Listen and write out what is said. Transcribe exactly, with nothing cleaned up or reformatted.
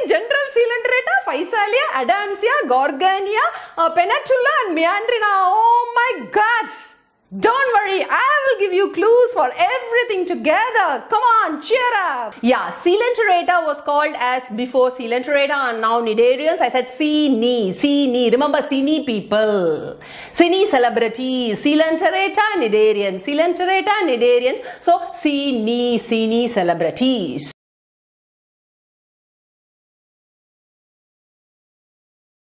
general Coelenterata, Physalia, Adamsia, Gorgania, uh, Peninsula and Meandrina. Oh my God! Don't worry, I will give you clues for everything together. Come on, cheer up. Yeah, Coelenterata was called as before Coelenterata and now Cnidarians. I said Cine, Cine. Remember Cine people, Cine celebrities. Coelenterata, Cnidarians, Coelenterata, Cnidarians. So Cine, Cine celebrities.